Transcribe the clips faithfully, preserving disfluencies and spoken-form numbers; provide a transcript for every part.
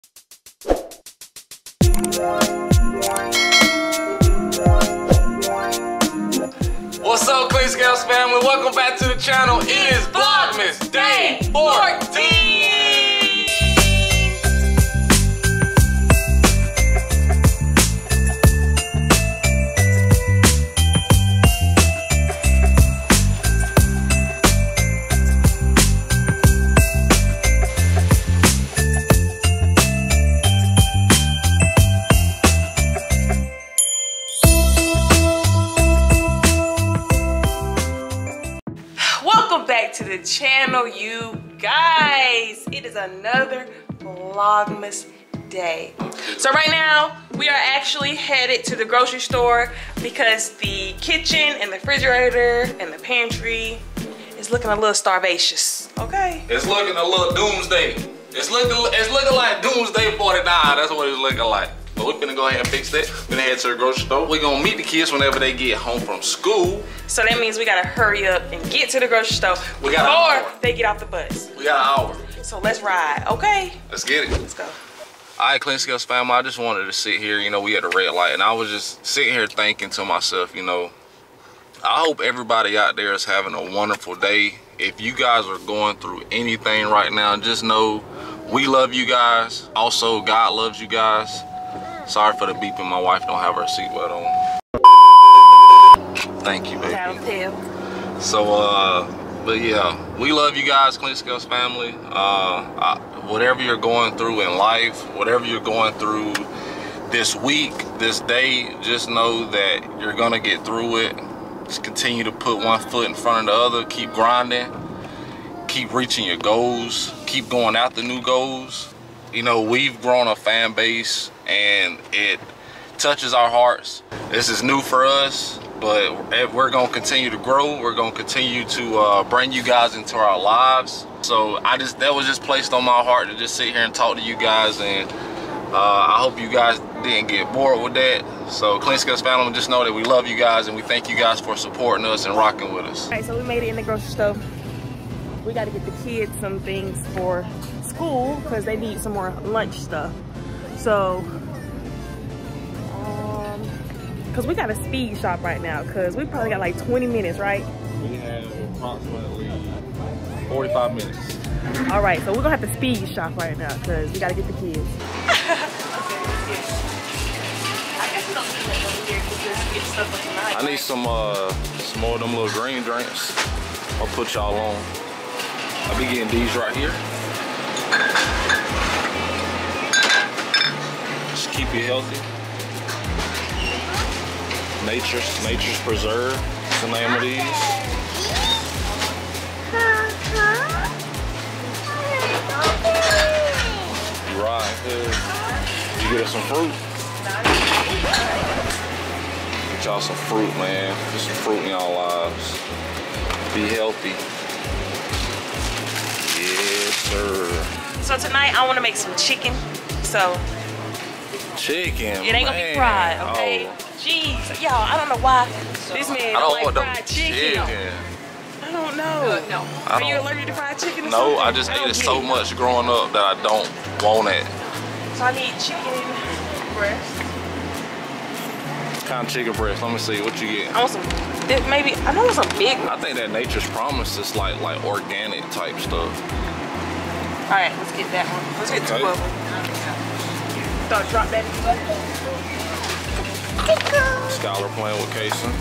What's up, Clean Scales family? Welcome back to the channel. It is Vlogmas Day fourteen. Back to the channel, you guys. It is another Vlogmas day. So right now we are actually headed to the grocery store because the kitchen and the refrigerator and the pantry is looking a little starvacious. Okay, it's looking a little doomsday. It's looking it's looking like doomsday forty-nine. That's what it's looking like. But we're gonna go ahead and fix that. We're gonna head to the grocery store. We're gonna meet the kids whenever they get home from school. So that means we gotta hurry up and get to the grocery store we got before they get off the bus. We got an hour. So let's ride, okay? Let's get it. Let's go. All right, Clean Scales family, I just wanted to sit here, you know, we at a red light, and I was just sitting here thinking to myself, you know, I hope everybody out there is having a wonderful day. If you guys are going through anything right now, just know we love you guys. Also, God loves you guys. Sorry for the beeping. My wife don't have her seatbelt on. Thank you, baby. So, uh, but yeah, we love you guys, Clean Scales family. Uh, I, whatever you're going through in life, whatever you're going through this week, this day, just know that you're gonna get through it. Just continue to put one foot in front of the other. Keep grinding. Keep reaching your goals. Keep going after new goals. You know, we've grown a fan base and it touches our hearts. This is new for us, but we're gonna continue to grow. We're gonna continue to uh, bring you guys into our lives. So I just, that was just placed on my heart to just sit here and talk to you guys, and uh, I hope you guys didn't get bored with that. So Clean Scales family, just know that we love you guys and we thank you guys for supporting us and rocking with us. All right, so we made it in the grocery store. We gotta get the kids some things for school because they need some more lunch stuff. So, um, cause we got a speed shop right now because we probably got like twenty minutes, right? We have approximately forty-five minutes. All right, so we're gonna have to speed shop right now because we gotta get the kids. Okay, I guess we don't need that over here because we get stuff for tonight. I need some, uh, some more of them little green drinks. I'll put y'all on. I'll be getting these right here. Just keep you healthy. Nature's, Nature's Preserve is the name of these. Right, good. You get us some fruit? Get y'all some fruit, man. Get some fruit in y'all lives. Be healthy. Yes, sir. So tonight I want to make some chicken. So chicken. it ain't gonna man. be fried, okay? Oh. Jeez, y'all, I don't know why this man I don't, don't like want fried them chicken. chicken. I don't know. Uh, no. I Are don't, you allergic to fried chicken or No, something? I just I ate it get so it. much growing up that I don't want it. So I need chicken breast. What kind of chicken breast? Let me see. What you get? I want some. It maybe I know it's a big one. I think that Nature's Promise is like like organic type stuff. All right, let's get that one. Let's get Okay. two of them. Start drop that. Skylar playing with Kason.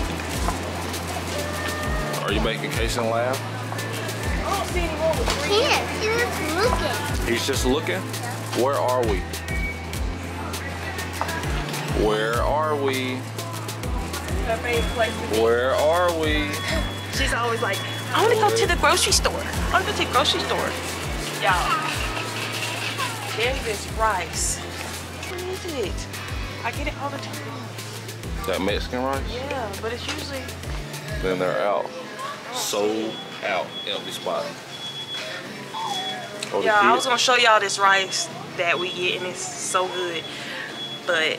Are you making Kason laugh? I don't see anyone with green. Yes, he was looking. He's just looking. Where are we? Where are we? Her favorite place to be. Where are we? She's always like, I want to go to the grocery store. I want to go to the grocery store. Y'all, there's this rice. What is it? I get it all the time. That Mexican rice? Yeah, but it's usually. Then they're out. Sold out. Empty spot. Oh, Yeah, I was gonna show y'all this rice that we get, and it's so good, but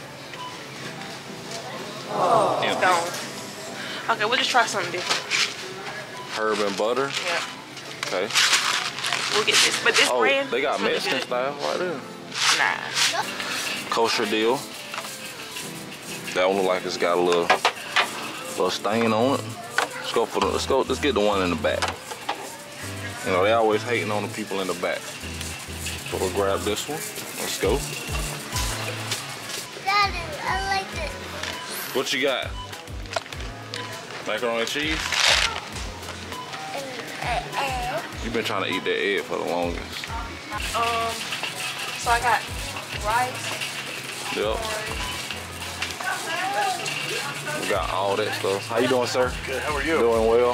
oh, it's gone. Okay, we'll just try something different. Herb and butter. Yeah. Okay. we'll get this. But this oh, brand, they got really Mexican good. style right there. Nah. Kosher deal. That one look like it's got a little, little stain on it. Let's go for the. Let's go. Let's get the one in the back. You know they always hating on the people in the back. So we'll grab this one. Let's go. Daddy, I like this. What you got? Macaroni and cheese? You've been trying to eat that egg for the longest. Um, so I got rice. Yep. We got all that stuff. How you doing, sir? Good, how are you? Doing well.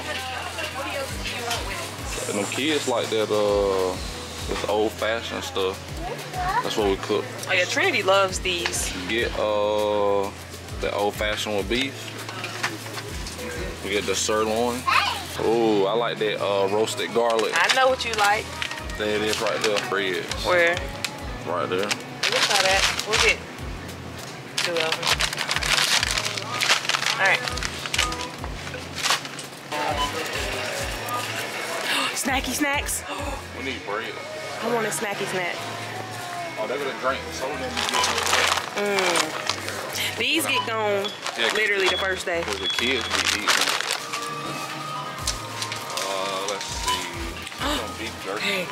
And them kids like that, uh, this old-fashioned stuff. That's what we cook. Oh yeah, Trinity loves these. Get uh, the old-fashioned with beef. We get the sirloin. Oh, I like that uh, roasted garlic. I know what you like. There it is right there. Bread. Where? Right there. We'll try that. We'll get two of them. All right. Snacky snacks. We need bread. I want a snacky snack. Oh, they're gonna drink. So then you Mm. These get gone Yeah, literally the first day. Because the kids be eating. Uh, let's see. Some beef jerky. Hey,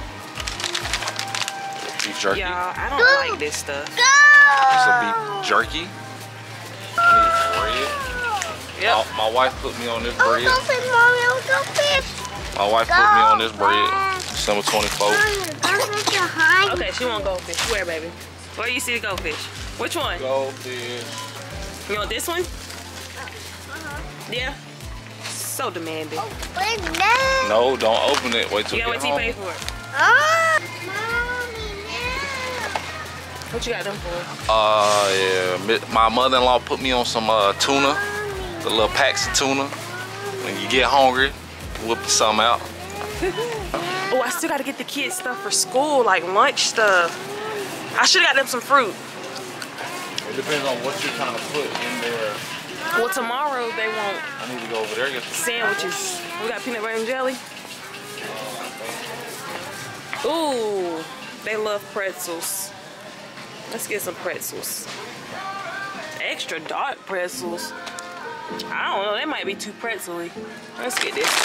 Beef jerky. y'all, I don't like this stuff. It's a beef jerky. I need bread. Yep. My, my wife put me on this Oh, bread. go fish, Mommy. Oh, go fish. My wife put me on this bread. December twenty-fourth. Okay, she want goldfish. Where, baby? Where you see the goldfish? Which one? Goldfish. You want this one? Uh-huh. Yeah. So demanding. Wait, no. No, don't open it. Wait till You you got get what you home. pay for it. Oh, Mommy, no. What you got them for? Uh, yeah. mi- My mother-in-law put me on some uh, tuna. The little packs of tuna. When you get hungry, whip some out. Oh, I still gotta get the kids stuff for school, like lunch stuff. I should have got them some fruit. It depends on what you're trying to put in there. Well, tomorrow they want I need to go over there and get some sandwiches. We got peanut butter and jelly. Ooh, they love pretzels. Let's get some pretzels. Extra dark pretzels. I don't know, they might be too pretzel-y. Let's get this.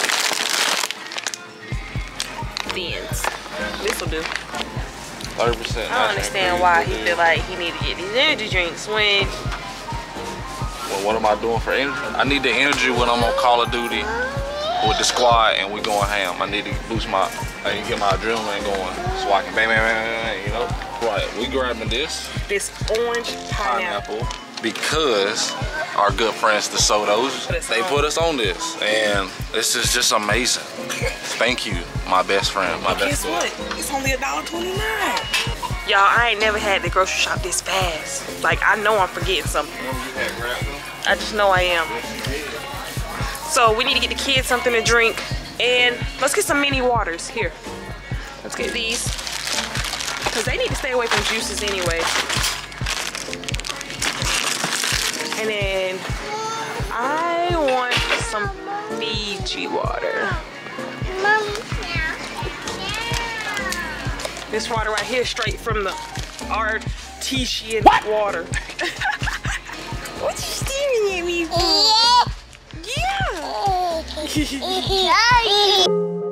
Thins. This'll do. thirty percent. I don't understand why he feel like he need to get these energy drinks when Well, what am I doing for energy? I need the energy when I'm on Call of Duty with the squad and we going ham. I need to boost my, I need to get my adrenaline going so I can bang, bang, bang, bang, you know? Right, we grabbing this this orange pineapple. pineapple because our good friends, the Sotos, they put us on this. And this is just amazing. Thank you, my best friend, my best Guess friend. what? It's only a dollar twenty-nine. Y'all, I ain't never had the grocery shop this fast. Like, I know I'm forgetting something. Remember you had grabbed them? I just know I am. So we need to get the kids something to drink. And let's get some mini waters. Here. Let's get these. Because they need to stay away from juices anyway. And then I want some Fiji water. Mommy, This water right here, straight from the artesian water. What you staring at me for? Yeah.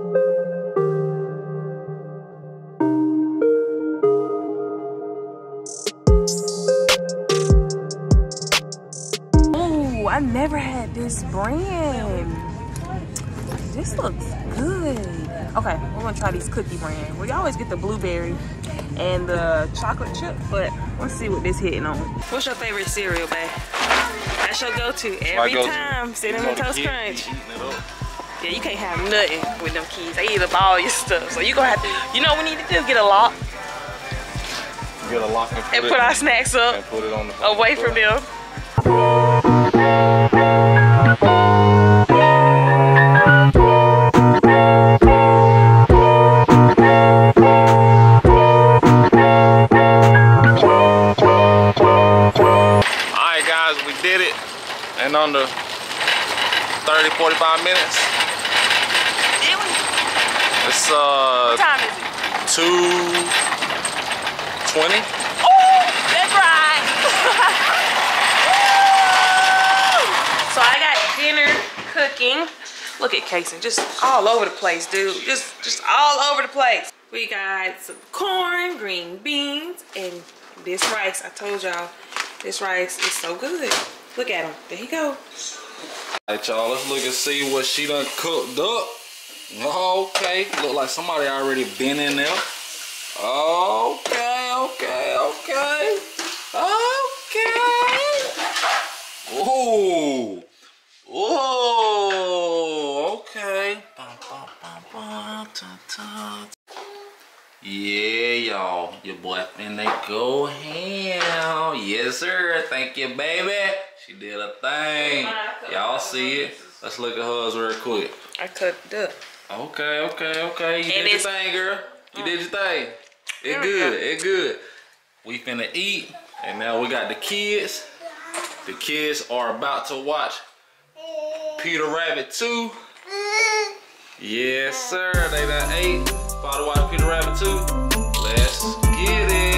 Oh, I never had this brand. This looks good. Okay, we're gonna try these cookie brand. We always get the blueberry and the chocolate chip, but let's see what this hitting on. What's your favorite cereal, babe? That's your go-to every go-to. time. Cinnamon You know the Toast kids Crunch. be eating it up. Yeah, you can't have nothing with them kids. They eat up all your stuff. So you gonna have to, you know what we need to do? Get a lock Get a lock and put, and it, put our snacks up and put it on the away from them. Alright guys, we did it in under thirty, forty-five minutes. It's uh. What time is it? two twenty. Oh, that's right. So I got dinner cooking. Look at Kason, just all over the place, dude. Just, just all over the place. We got some corn, green beans, and this rice. I told y'all, this rice is so good. Look at him. There he go. All right, y'all. Let's look and see what she done cooked up. Okay, look like somebody already been in there. Okay, okay, okay, okay. Ooh, ooh, okay. Yeah, y'all, your boy finna go ham. Yes, sir. Thank you, baby. She did a thing. Y'all see it? Let's look at hers real quick. I cut it up. Okay, okay, okay. You And did your it's- thing, girl. You did your thing. It good, it good. We finna eat, and now we got the kids. The kids are about to watch Peter Rabbit two. Yes, sir. They done ate. About to watch Peter Rabbit two. Let's get it.